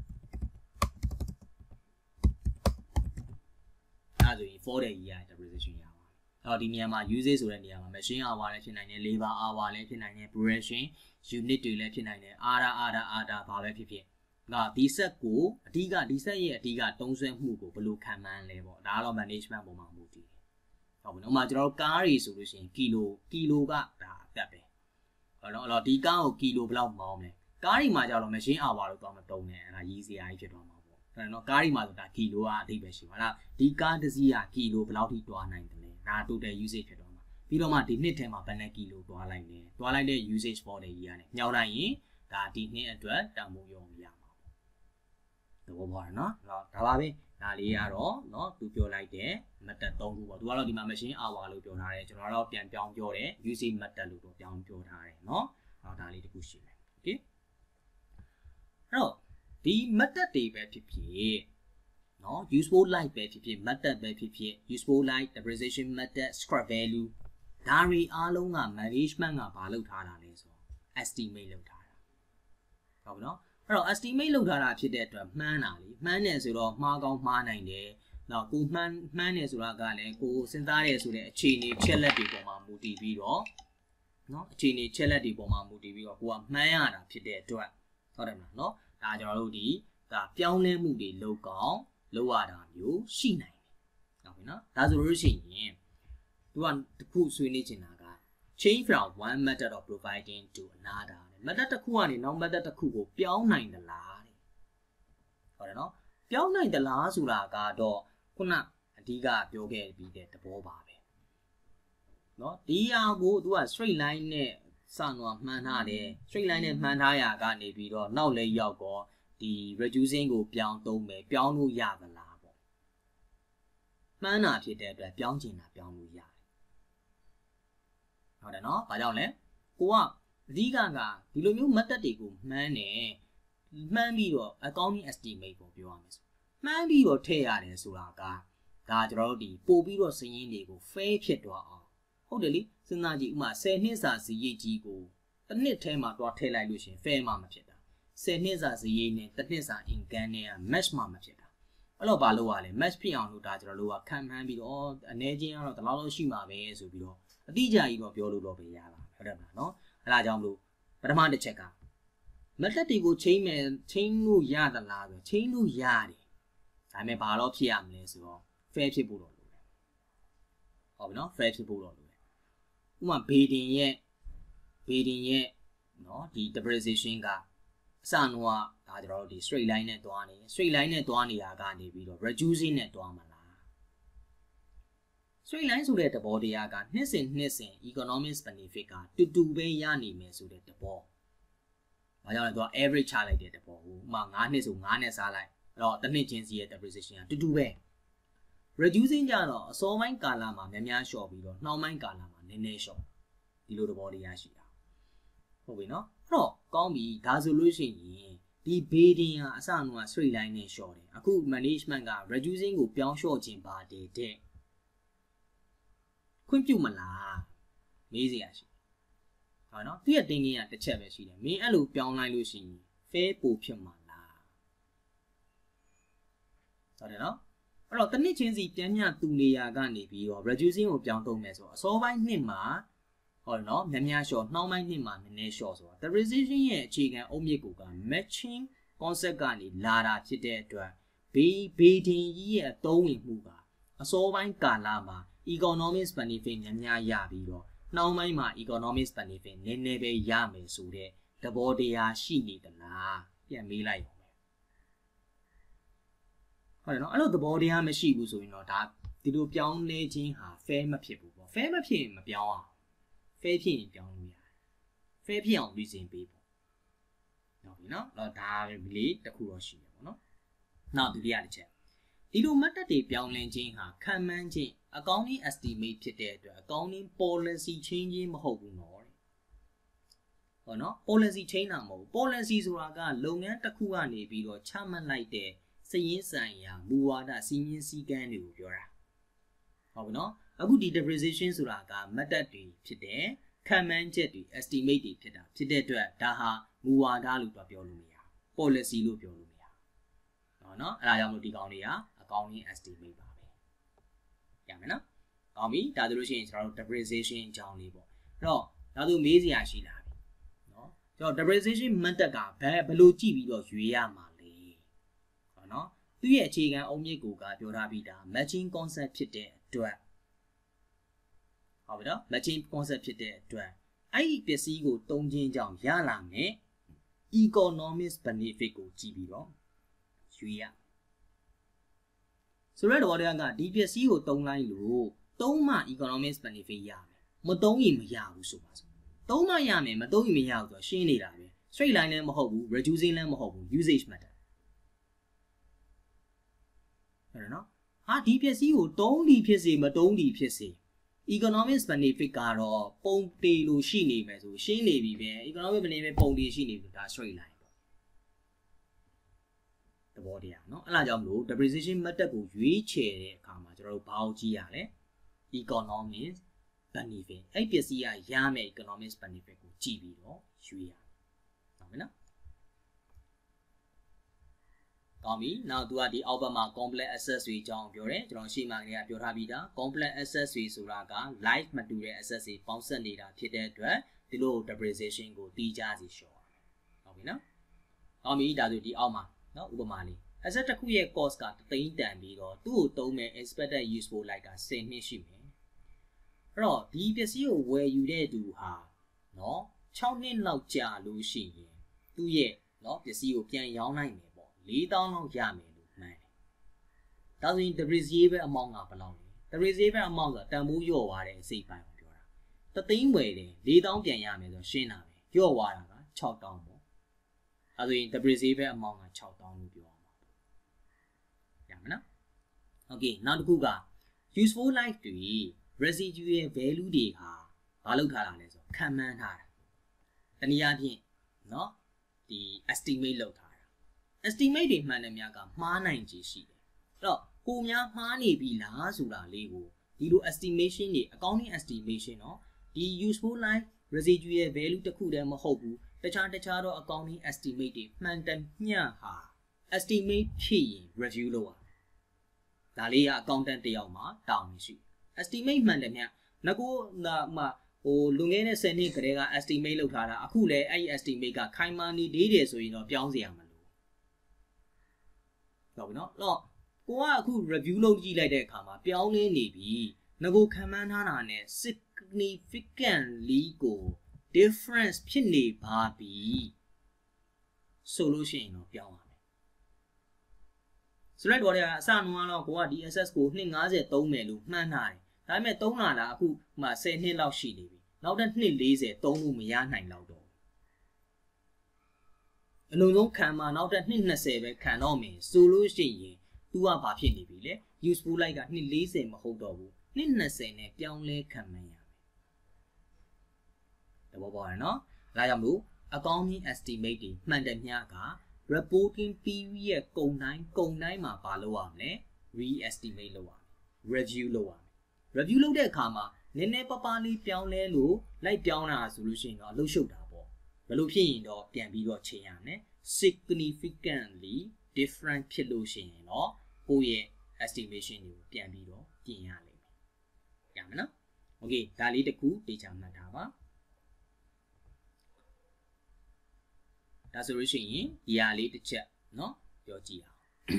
အဲ့ဆိုရင် for the year depreciation ရပါအဲ့တော့ဒီနေရာမှာ usage ဆိုတဲ့နေရာမှာ machine hour လည်းဖြစ်နိုင်တယ် labor hour လည်းဖြစ်နိုင်တယ် production unit တွေလည်းဖြစ်နိုင်တယ်အာဘာပဲဖြစ်ဖြစ်ငါဒီ set ကိုအဓိကဒီ set ရဲ့အဓိကတုံးဆွဲမှုကိုဘယ်လိုခံမှန်းလဲပေါ့ဒါကတော့ management ပုံမှာမူတည်တယ်ဟုတ်ပြီနော်ဥပမာကျွန်တော်တို့ကားတွေဆိုလို့ရှိရင်ကီလိုကဒါအသက်ပဲဟုတ်နော်အဲ့တော့ဒီကားကိုကီလိုဘယ်လောက်မောင်းမလဲကားတွေမှာကြတော့ machine hour လို့သွားမတုံးနဲ့အဲ့ဒါရည်စရာကြီးဖြစ်သွားမှာပေါ့အဲ့တော့ကားတွေမှာဆိုတာကီလိုကအဓိပ္ပာယ်ရှိပါလားဒီကားတစ်စီးကကီလိုဘယ်လောက်ထိတွားနိုင်တယ်လဲဒါ total usage ဖြစ်သွားမှာပြီးတော့မှဒီနှစ်ထဲမှာဘယ်နှကီလိုတွားလိုက်လဲတွားလိုက်တဲ့ usage for the year နဲ့ညှောက်လိုက်ရင်ဒါဒီနှစ်အတွက်တန်ဖိုးရောရမှာပေါ့သဘောပေါက်ရနော်ဒါပါပဲဒါလေးကတော့เนาะသူပြောလိုက်တဲ့ method 3ခုပေါ့သူကတော့ဒီမှာ machine hour လို့ပြောထားတယ်ကျွန်တော်ကတော့ပြန်ပြောင်းပြောတယ် usage method လို့တော့ပြောင်းပြောထားတယ်เนาะအဲ့ဒါလေးတခုရှိမယ် okay အဲ့တော့ဒီ method တွေပဲဖြစ်ဖြစ်เนาะ useful life ပဲဖြစ်ဖြစ် method ပဲဖြစ်ဖြစ် useful life depreciation method scrap value ဒါတွေအားလုံးက management ကဘာလုပ်ထားတာလဲဆိုတော့ estimate လုပ်ထားတာဟုတ်ပြီเนาะအဲ့တော့ estimate လုပ်ထားတာဖြစ်တဲ့အတွက်မှန်းတာလေမှန်းတယ်ဆိုတော့မှားကောင်းမှားနိုင်တယ်နောက်ကိုမှန်းတယ်ဆိုတာကလည်းကိုစဉ်းစားတယ်ဆိုတဲ့အခြေအနေချက်လက်တွေပေါ်မှာမူတည်ပြီးတော့เนาะအခြေအနေချက်လက်တွေပေါ်မှာမူတည်ပြီးတော့ကိုကမှန်းရတာဖြစ်တဲ့အတွက်ဟုတ်တယ်မလားเนาะဒါကျွန်တော်တို့ဒီဒါပြောင်းလဲမှုတွေလုပ်ကောင်းလုပ်ရတာမျိုးရှိနိုင်တယ်ဟုတ်ပြီเนาะဒါဆိုလို့ရှိရင်သူကတစ်ခုဆွေးနွေးချင်တာက change from one method of providing to another method တစ်ခုကနေနောက် method တစ်ခုကိုပြောင်းနိုင်သလားတဲ့ဟုတ်တယ်နော်ပြောင်းနိုင်သလားဆိုတာကတော့ခုနအဓိကပြောခဲ့ပြီးတဲ့သဘောပါပဲနော်ဒီဟာကိုသူက straight line နဲ့စနွားမှန်းထားတယ် straight line နဲ့မှန်းထားရကနေပြီးတော့နောက်လဲရောက်တော့ဒီ reducing ကိုပြောင်းသုံးမယ်ပြောင်းလို့ရသလားပေါ့မှန်းတာဖြစ်တဲ့အတွက်ပြောင်းချင်တာပြောင်းလို့ရတယ်ဟုတ်တယ်နော်ဘာကြောင့်လဲကိုကအဓိကဒီလိုမျိုး method တွေကိုမှန်းတယ်မှန်းပြီးတော့ accounting estimate ကိုပြောရမယ်ဆိုမှန်းပြီးတော့ထည့်ရတယ်ဆိုတာကဒါကျွန်တော်တို့ဒီပို့ပြီးတော့စရင်းတွေကို fair ဖြစ်သွားအောင်ဟုတ်တယ်လေစဉ်းစားကြည့်ဥမာ10နှစ်စာစရိတ်ကြီးကိုတစ်နှစ်ထဲမှာတွားထည့်လိုက်လို့ရှင် fair မှမဖြစ်တာ10နှစ်စာစရိတ်နဲ့တစ်နှစ်စာ income နဲ့က match မှမဖြစ်တာအဲ့တော့ဘာလို့ရလဲ match ဖြစ်အောင်လို့ဒါကျွန်တော်တို့ကခံမှန်းပြီးတော့အနေချင်းကတော့ဒီလောက်လောက်ရှိမှာပဲဆိုပြီးတော့အတိအကျကြီးတော့ပြောလို့တော့ပဲရပါဟုတ်တယ်မလားနော်အဲ့ဒါကြောင့်မလို့ပထမတစ်ချက်က method တွေကို change လို့ရသလားဆို change လို့ရတယ်ဒါပေမဲ့ဘာလို့ဖြစ်ရမလဲဆိုတော့ fair ဖြစ်ဖို့တော့လိုတယ်ဟုတ်ပြီနော် fair ဖြစ်ဖို့တော့လိုတယ်ဥပမာ Baden ရဲ့နော်ဒီ depreciation ကအစနှုန်းကဒါကျွန်တော်တို့ဒီ straight line နဲ့တွားနေ straight line နဲ့တွားနေတာကနေပြီးတော့ reducing နဲ့တွားမှာလား straight line ဆိုတဲ့သဘောတရားကနှစ်စဉ် economic benefit ကတူပဲရနေမယ်ဆိုတဲ့သဘော။ဘာကြောင့်လဲသူက average ချလိုက်တဲ့သဘောကိုဥပမာ9နှစ်ဆို9နဲ့စားလိုက်အဲ့တော့တစ်နှစ်ချင်းစီရဲ့ depreciation ကတူပဲ reducing ကြတော့အစောပိုင်းကာလမှာများလျှော့ပြီးတော့နှောင်းပိုင်းကာလမှာနည်းနည်းလျှော့ဒီလိုသဘောတရားရှိတာဟုတ်ပြီနော်အဲ့တော့ကောင်းပြီဒါဆိုလို့ရှိရင်ဒီ Baden ဟာအစအနုံးက straight line နဲ့လျှော့တယ်အခု management က reducing ကိုပြောင်းလျှော့ခြင်းပါတယ်တဲ့ခွင့်ပြုမလားမေးစရာရှိဟုတ်နော်သူရဲ့တင်ကြီးကတစ်ချက်ပဲရှိတယ်မင်းအဲ့လိုပြောင်းလိုက်လို့ရှိရင် fair ပိုဖြစ်မှာလားဟုတ်တယ်နော်အဲ့တော့တစ်နှစ်ချင်းစီပြန်မျှတူနေရကနေပြီးတော့ reducing ကိုပြောင်းသုံးမယ်ဆိုတော့အစောပိုင်းနှစ်မှာဟုတ်နော်များလျှော့နှောင်းပိုင်းနှစ်မှာနည်းနည်းလျှော့ဆိုတော့ depreciation ရဲ့အခြေခံအုတ်မြစ်ကိုက matching concept ကနေလာတာဖြစ်တဲ့အတွက်Baden ကြီးရဲ့အသုံးဝင်မှုကအစောပိုင်းကာလမှာ economic benefit များရပြီးတော့နှောင်းပိုင်းမှာ economic benefit နည်းနည်းပဲရမယ်ဆိုတဲ့သဘောတရားရှိနေသလားပြန်မေးလိုက်အောင်ဟုတ်တယ်နော်အဲ့လိုသဘောတရားမရှိဘူးဆိုရင်တော့ဒါဒီလိုပြောင်းလဲခြင်းဟာ fair မဖြစ်ဘူးပေါ့ fair မဖြစ်ရင်မပြောင်းအောင် fair ဖြစ်ရင်ပြောင်းလို့ရတယ် fair ဖြစ်အောင် reason ပေးပေါ့ဟုတ်ပြီနော်တော့ဒါလေးတစ်ခုတော့ရှိတယ်ပေါ့နော်နောက်ဒုတိယတစ်ချက်ဒီလို method တွေပြောင်းလဲခြင်းဟာခံမှန်းခြင်း accounting estimate ဖြစ်တဲ့အတွက် accounting policy change မဟုတ်ဘူးနော်ဟုတ်နော် policy change တာမဟုတ်ဘူး policy ဆိုတာကလုပ်ငန်းတစ်ခုကနေပြီးတော့ချမှတ်လိုက်တဲ့စရင်းဆိုင်ရာမူဝါဒစီမင်းစည်းကမ်းတွေကိုပြောတာဟုတ်ပြီနော်အခုဒီ depreciation ဆိုတာက method တွေဖြစ်တယ်ခံမှန်းချက်တွေ estimate တွေဖြစ်တာဖြစ်တဲ့အတွက်ဒါဟာမူဝါဒလို့ပြောလို့မရ policy လို့ပြောလို့မရဟုတ်နော်အဲ့ဒါကြောင့်မို့ဒီကောင်တွေက accounting estimate ပါပဲရမယ်နော်ကောင်းပြီဒါဆိုလို့ရှိရင်ကျွန်တော်တို့ depreciation အကြောင်းလေးပေါ့အဲ့တော့ဒါဆိုမေးစရာရှိလာပြီနော်ကျွန်တော် depreciation method ကဘယ်လိုကြည့်ပြီးတော့ရွေးရမှာလဲဟုတ်နော်သူ့ရဲ့အခြေခံအုတ်မြစ်ကိုပြောထားပြီးသား matching concept ဖြစ်တဲ့အတွက်ဟုတ်ပြီနော် matching concept ဖြစ်တဲ့အတွက်အဲ့ဒီပစ္စည်းကိုတုံးခြင်းကြောင့်ရလာမယ် economic benefit ကိုကြည့်ပြီးတော့ရွေးရဆိုတော့တော်တရားကဒီပစ္စည်းကိုတုံးလိုက်လို့တုံးမှ economic benefit ရမယ်မတုံးရင်မရဘူးဆိုပါစို့တုံးမှရမယ်မတုံးရင်မရဘူးဆိုတော့ရှင်းနေတာပဲ straight line လည်းမဟုတ်ဘူး reducing လည်းမဟုတ်ဘူး usage method ဟုတ်တယ်နော်ဟာဒီပစ္စည်းကိုတုံးဒီဖြစ်စေမတုံးဒီဖြစ်စေ economic benefit ကတော့ပုံတေလို့ရှိနေမယ်ဆိုရှင်းနေပြီပဲ economic benefit ပုံတေရှိနေပြီဒါ straight line ပေါ့သဘောတရားเนาะအဲ့ဒါကြောင့်မလို့ depreciation method ကိုရွေးချယ်တဲ့အခါမှာကျွန်တော်တို့ဘာကိုကြည့်ရလဲ economic benefit အဲ့ပစ္စည်းကရမယ် economic benefit ကိုကြည့်ပြီးတော့ရွေးရအောင်ဟုတ်ပြီနော်ကောင်းပြီနောက်သူကဒီအောက်ဘက်မှာ complex assets တွေအကြောင်းပြောတယ်ကျွန်တော်ရှေ့မှာကလေးကပြောထားပြီးသား complex assets တွေဆိုတာက life မတူတဲ့ assets တွေပေါင်းစပ်နေတာဖြစ်တဲ့အတွက်ဒီလို depreciation ကိုတီးကြစီလျှော့ဟုတ်ပြီနော်ကောင်းပြီဒါဆိုဒီအောက်မှာနော်ဥပမာလေး asset တစ်ခုရဲ့ cost က 3 တန်ပြီးတော့သူ့ကိုသုံးမဲ့ expected useful life က10နှစ်ရှိမယ် 10 နှစ်အတွင်းမှာ economic benefit က 3 တန် 3 နှစ်အတွင်းမှာ economic benefit က 3 တန်ဆိုတော့ 3 နှစ်အတွင်းမှာ economic benefit က 3 တန်အဲ့တော့ဒီပစ္စည်းကိုဝယ်ယူတဲ့သူဟာနော်6နှစ်လောက်ကြာလို့ရှိရင်သူ့ရဲ့နော်ပစ္စည်းကိုပြန်ရောင်းနိုင်မယ်ပေါ့4000လောက်ရမယ်လို့မှန်းတယ်ဒါဆိုရင် depreciable amount ကဘယ်လောက်လဲ depreciable amount ဆိုတာတန်ဖိုးလျော့သွားတဲ့အစိပ်ပိုင်းကိုပြောတာ3သိန်းဝယ်တယ်4000ပြန်ရမယ်ဆိုရှင်းတာပဲလျော့သွားတာက6000ပေါ့ဒါဆိုရင် depreciable amount က6000လို့ပြောအောင်ပါရမယ်နော် Okay နောက်တစ်ခုက useful life တွေ residual value တွေဟာဘာလုပ်ထားတာလဲဆိုခံမှန်းထားတာတနည်းအားဖြင့်เนาะဒီ estimate လုပ်ထားတာ estimate တွေမှန်တယ်များကမှားနိုင်ခြေရှိတယ်အဲ့တော့ကိုများမှားနေပြီလားဆိုတာလေးကိုဒီလို estimation တွေ accounting estimation เนาะဒီ useful life residual value တစ်ခုတည်းမဟုတ်ဘူးတခြားတော့ accounting estimate တွေမှန်တယ်မျှဟာ estimate ဖြစ်ရင် review လုပ်ရဒါလေးက accountant တယောက်မှာတောင်းနေရှိ estimate မှန်တယ်မျှငကိုမှဟိုလွန်ခဲ့တဲ့10နှစ်ကတည်းက estimate လုပ်ထားတာအခုလည်းအဲ့ဒီ estimate ကခိုင်မာနေသေးတယ်ဆိုရင်တော့ပြောင်းစရာမလိုဟုတ်ပြီနော်အဲ့တော့ကိုကအခု review လုပ်ကြည့်လိုက်တဲ့အခါမှာပြောင်းလဲနေပြီငကိုခံမှန်းထားတာနဲ့ significantly ကို difference ဖြစ်နေပါပြီဆိုလို့ရှိရင်တော့ပြောင်းရမယ်ဆိုတော့တော့အစနှုန်းကတော့ကိုကဒီ access ကို250သုံးမယ်လို့မှန်းထားတယ်ဒါပေမဲ့သုံးလာတာအခုမှ10နှစ်လောက်ရှိနေပြီနောက်ထပ်240သုံးလို့မရနိုင်တော့တော့အလုံးစုံခံမှာနောက်ထပ်220ပဲခံတော့မယ်ဆိုလို့ရှိရင် तू ကဘာဖြစ်နေပြီလဲ useful life က240မဟုတ်တော့ဘူး220နဲ့ပြောင်းလဲခံမှန်းရမယ်တဘောပေါက်ရနော်ဒါကြောင့်မို့ accounting estimate တွေမှန်တယ်မျှက reporting period ကုန်တိုင်းမှာဘာလုပ်ရမလဲ re-estimate လုပ်ရမယ် review လုပ်ရမယ် review လုပ်တဲ့အခါမှာနည်းနည်းပါးလေးပြောင်းလဲလို့လိုက်ပြောင်းတာဆိုလို့ရှိရင်တော့အလုပ်ရှုပ်တာပေါ့ဘယ်လိုဖြစ်ရင်တော့ပြန်ပြီးတော့ချိန်ရမယ် significantly different ဖြစ်လို့ရှိရင်တော့ကိုယ့်ရဲ့ estimation တွေကိုပြန်ပြီးတော့ပြင်ရလိမ့်မယ်ရမယ်နော် okay ဒါလေးတစ်ခုတေချာမှတ်ထားပါဒါဆိုလို့ရှိရင်ဒီဟာလေးတစ်ချက်เนาะပြောကြည့်အောင်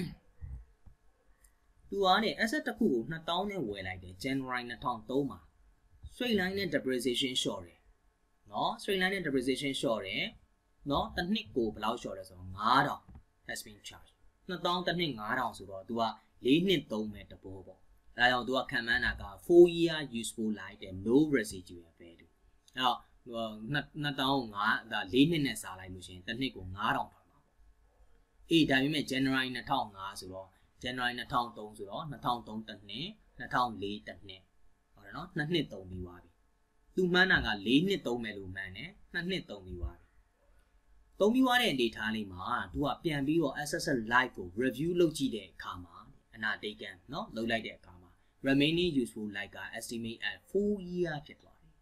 သူကね asset တစ်ခုကို2000နဲ့ဝယ်လိုက်တယ် January 2003မှာ straight line နဲ့ depreciation short တယ်เนาะ straight line နဲ့ depreciation short တယ်เนาะတစ်နှစ်ကိုဘယ်လောက် short လဲဆိုတော့9000 has been charged 2000တစ်နှစ်9000ဆိုတော့ तू က4နှစ်သုံးမဲ့တဘောပေါ့ဒါကြောင့် तू ကခံမှန်းတာက4 year useful life တဲ့ no residual value အဲ့တော့2005ဒါ4နှစ်နဲ့စားလိုက်လို့ရှိရင်တစ်နှစ်ကို9000ထွက်မှာပေါ့အေးဒါပေမဲ့ January 2005ဆိုတော့ January 2003ဆိုတော့2003တစ်နှစ်2004တစ်နှစ်ဟုတ်တယ်နော်2နှစ်သုံးပြီးသွားပြီသူမှန်းတာက4နှစ်သုံးမယ်လို့မှန်းတယ်2နှစ်သုံးပြီးသွားပြီသုံးပြီးသွားတဲ့အနေထားလေးမှာသူကပြန်ပြီးတော့ SSL live ကို review လုပ်ကြည့်တဲ့အခါမှာအနာတိတ်ကန်เนาะလုပ်လိုက်တဲ့အခါမှာ remaining useful life က estimate at 4 year ဖြစ်သွားတယ်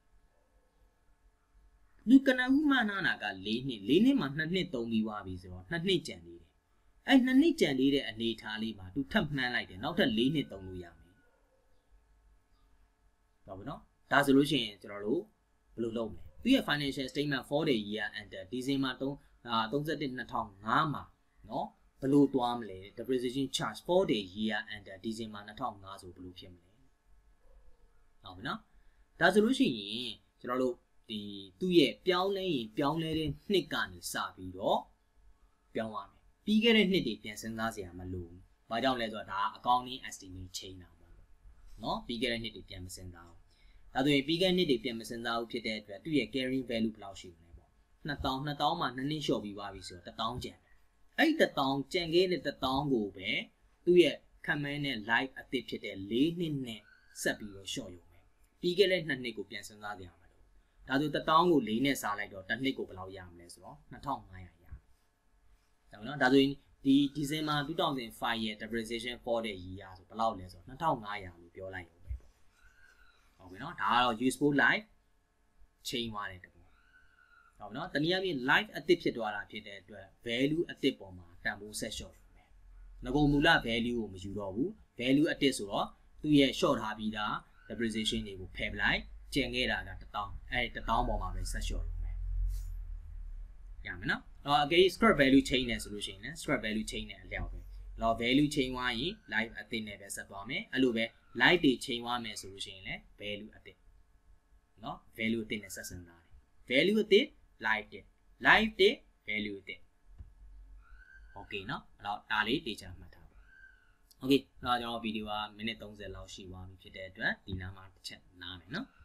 လူကနဦးမှန်းတာက4နှစ်မှာ2နှစ်သုံးပြီးသွားပြီဆိုတော့2နှစ်ကျန်သေးတယ်အဲ့2နှစ်ကျန်သေးတဲ့အနေထားလေးမှာသူထပ်မှန်းလိုက်တယ်နောက်ထပ်4နှစ်သုံးလို့ရမယ်ဟုတ်ပြီနော်ဒါဆိုလို့ရှိရင်ကျွန်တော်တို့ဘယ်လိုလုပ်မလဲသူရဲ့ financial statement for the year ended December 31/2005မှာเนาะဘယ်လိုသွားမလဲ depreciation charge for the year ended December 2005ဆိုဘယ်လိုဖြစ်မလဲဟုတ်ပြီနော်ဒါဆိုလို့ရှိရင်ကျွန်တော်တို့ဒီသူ့ရဲ့ပြောင်းလဲရင်ပြောင်းလဲတဲ့နှစ်ကနေစပြီးတော့ပြောင်းရမယ်ပြီးခဲ့တဲ့နှစ်တွေပြန်စဉ်းစားစရာမလိုဘူး။ဘာကြောင့်လဲဆိုတော့ဒါ accounting estimate change တာပေါ့။နော်ပြီးခဲ့တဲ့နှစ်တွေပြန်မစဉ်းစားဘူး။ဒါဆိုရင်ပြီးခဲ့တဲ့နှစ်တွေပြန်မစဉ်းစားဘူးဖြစ်တဲ့အတွက်သူ့ရဲ့ carrying value ဘယ်လောက်ရှိမလဲပေါ့။2000မှာ2နှစ်လျှော့ပြီးသွားပြီဆိုတော့1000ကျန်တယ်။အဲ့ဒီ1000ကျန်ခဲ့တဲ့1000ကိုပဲသူ့ရဲ့ခံမှန်းတဲ့ life အသစ်ဖြစ်တဲ့4နှစ်နဲ့ဆက်ပြီးတော့လျှော့ရုံပဲ။ပြီးခဲ့တဲ့2နှစ်ကိုပြန်စဉ်းစားကြရမှာလို့။ဒါဆို1000ကို4နဲ့စားလိုက်တော့တစ်နှစ်ကိုဘယ်လောက်ရမလဲဆိုတော့2500ရမယ်။ဟုတ်နော်ဒါဆိုရင်ဒီ December 2005ရဲ့ depreciation for the year ဆိုဘယ်လောက်လဲဆိုတော့2500လို့ပြောလိုက်ရုံပဲပေါ့ဟုတ်ပြီနော်ဒါကတော့ useful life change သွားတဲ့တဘောဟုတ်ပြီနော်တနည်းအားဖြင့် life အသစ်ဖြစ်သွားတာဖြစ်တဲ့အတွက် value အသစ်ပေါ်မှာတန်ဖိုးဆက် short ပဲငကုံမူလ value ကိုမယူတော့ဘူး value အသစ်ဆိုတော့သူ့ရဲ့ short ထားပြီးသား depreciation တွေကိုဖယ်ပလိုက်ကျန်ခဲ့တာက1000အဲ့1000ပေါ်မှာပဲဆက် short ရုံပဲရမယ်နော်okay scrap value change နဲ့ဆိုလို့ရှိရင်လည်း scrap value change နဲ့အလျောက်ပဲတော့ value change သွားရင် live အသစ်နဲ့ပဲဆက်သွားမယ်အဲ့လိုပဲ live တွေ change သွားမယ်ဆိုလို့ရှိရင်လည်း value အသစ်နော် value အသစ်နဲ့ဆက်စပ်လာတယ် value အသစ် live တဲ့ live တဲ့ value အသစ် okay နော်အဲ့တော့ဒါလေးတေချာမှတ်ထားပါ okay အဲ့တော့ကျွန်တော်ဗီဒီယိုကမိနစ်30လောက်ရှိသွားပြီဖြစ်တဲ့အတွက်ဒီနားမှာတစ်ချက်နားမယ်နော်